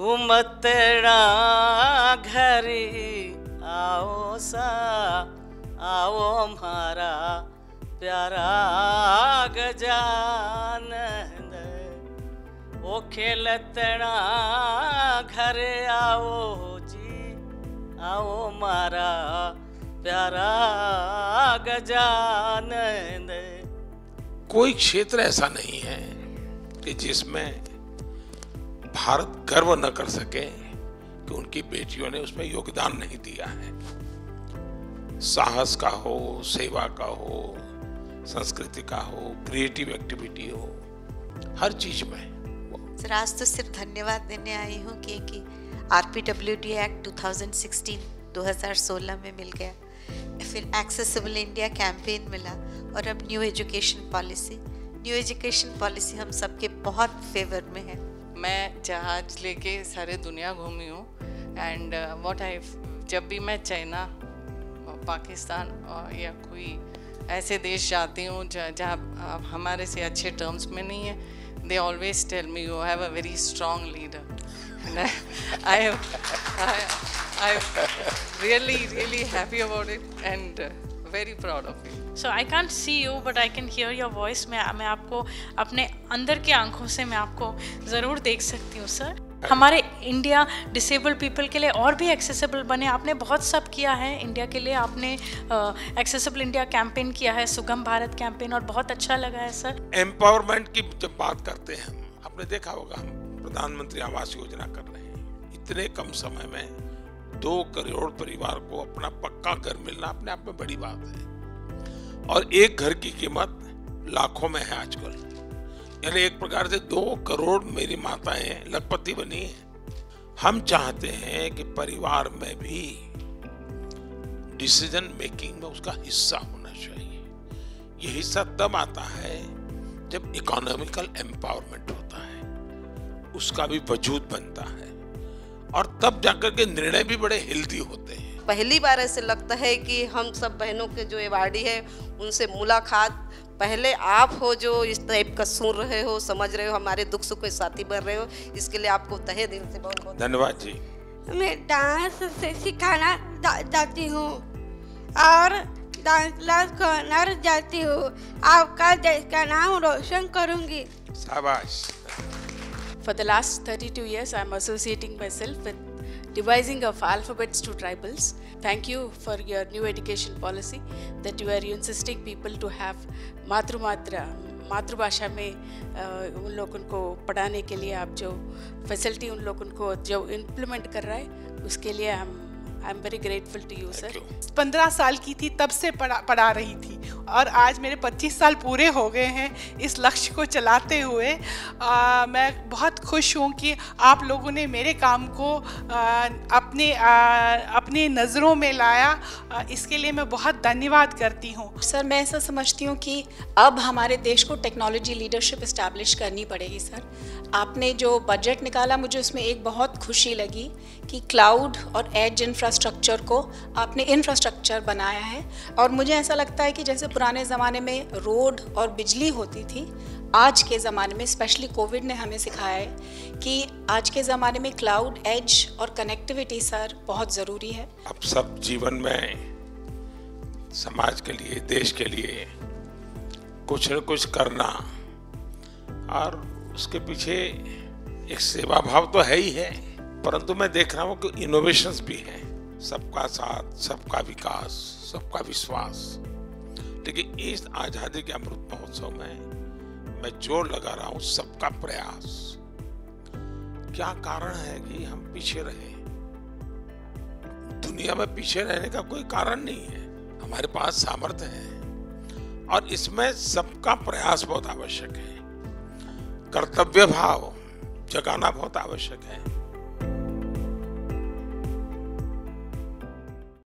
घूमतड़ा घरी आओ सा, आओ हमारा प्यारा गजानन। ओ खेलतड़ा घर आओ जी, आओ हमारा प्यारा गजानन। कोई क्षेत्र ऐसा नहीं है कि जिसमें भारत गर्व न कर सके कि उनकी बेटियों ने उसमें योगदान नहीं दिया है। साहस का हो, सेवा का हो, संस्कृति का हो, क्रिएटिव एक्टिविटी हो, हर चीज में। सर आज तो सिर्फ धन्यवाद देने आई हूँ क्योंकि RPWD एक्ट 2016 में मिल गया, फिर एक्सेसिबल इंडिया कैंपेन मिला और अब न्यू एजुकेशन पॉलिसी हम सबके बहुत फेवर में है। मैं जहाज लेके सारे दुनिया घूमी हूँ एंड जब भी मैं चाइना, पाकिस्तान या कोई ऐसे देश जाती हूँ जहाँ हमारे से अच्छे टर्म्स में नहीं है, they always tell me you have a very strong leader and I'm really happy about it and very proud of you. So I can't see you but I can hear your voice. मैं आपको अपने अंदर की आंखों से मैं आपको ज़रूर देख सकती हूँ सर। हमारे इंडिया डिसेबल पीपल के लिए और भी एक्सेसिबल बने। आपने बहुत सब किया है इंडिया के लिए, आपने एक्सेसिबल इंडिया कैंपेन किया है, सुगम भारत कैंपेन, और बहुत अच्छा लगा है सर। एम्पावरमेंट की जब बात करते हैं, आपने देखा होगा हम प्रधानमंत्री आवास योजना कर रहे हैं। इतने कम समय में 2 करोड़ परिवार को अपना पक्का घर मिलना अपने आप में बड़ी बात है, और एक घर की कीमत लाखों में है आजकल। यानी एक प्रकार से 2 करोड़ मेरी माताएं लखपति बनी हैं। हम चाहते हैं कि परिवार में भी डिसीजन मेकिंग में उसका हिस्सा होना चाहिए। ये हिस्सा तब आता है जब इकोनॉमिकल एम्पावरमेंट होता है, उसका भी वजूद बनता है, और तब जाकर के निर्णय भी बड़े हेल्दी होते हैं। पहली बार ऐसे लगता है कि हम सब बहनों के जो अवार्डी है उनसे मुलाकात, पहले आप हो जो इस टाइप का सुन रहे हो, समझ रहे हो, हमारे दुख सुख के साथी बन रहे हो, इसके लिए आपको तहे दिल से बहुत बहुत धन्यवाद जी। मैं डांस से सिखाना जाती हूँ और डांस क्लास करना जाती हूँ। आपका देश का नाम रोशन करूँगी। शाबाश। For the last 32 years, I am associating myself with devising of alphabets to tribals. Thank you for your new education policy that you are insisting people to have मातृभाषा में उन लोगों को पढ़ाने के लिए आप जो फैसिलिटी उन लोगों को जो इम्प्लीमेंट कर रहा है, उसके लिए I am very grateful to you sir. 15 साल की थी तब से पढ़ा रही थी और आज मेरे 25 साल पूरे हो गए हैं इस लक्ष्य को चलाते हुए। मैं बहुत खुश हूँ कि आप लोगों ने मेरे काम को अपने नज़रों में लाया, इसके लिए मैं बहुत धन्यवाद करती हूँ। सर मैं ऐसा समझती हूँ कि अब हमारे देश को टेक्नोलॉजी लीडरशिप इस्टेब्लिश करनी पड़ेगी सर। आपने जो बजट निकाला, मुझे उसमें एक बहुत खुशी लगी कि क्लाउड और एज इंफ्रास्ट्रक्चर को आपने इंफ्रास्ट्रक्चर बनाया है, और मुझे ऐसा लगता है कि जैसे पुराने ज़माने में रोड और बिजली होती थी, आज के ज़माने में स्पेशली कोविड ने हमें सिखाया है कि आज के ज़माने में क्लाउड, एज और कनेक्टिविटी सर बहुत ज़रूरी है। अब सब जीवन में समाज के लिए, देश के लिए कुछ न कुछ करना, और उसके पीछे एक सेवा भाव तो है ही है, परंतु मैं देख रहा हूँ कि इनोवेशंस भी हैं। सबका साथ, सबका विकास, सबका विश्वास। लेकिन इस आजादी के अमृत महोत्सव में मैं जोर लगा रहा हूँ सबका प्रयास। क्या कारण है कि हम पीछे रहे? दुनिया में पीछे रहने का कोई कारण नहीं है, हमारे पास सामर्थ्य है, और इसमें सबका प्रयास बहुत आवश्यक है। कर्तव्य भाव जगाना बहुत आवश्यक है।